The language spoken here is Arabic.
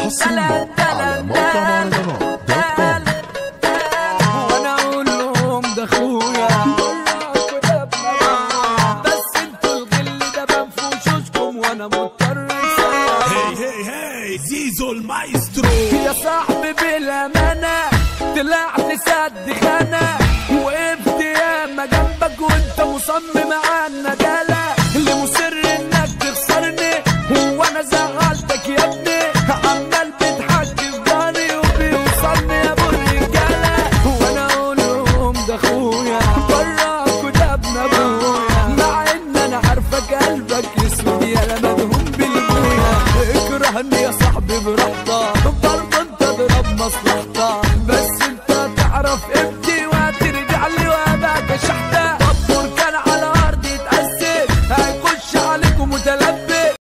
حصريا على موقع مهرجانات دوت كوم. وانا اقول لهم ده اخويا بس انتوا الغل ده بنفوشوشكم وانا مضطر هي زيزو المايسترو. يا صاحبي بالامانه طلعت سد خانه وقفت ياما جنبك وانت مصمم على النجاله اللي مصر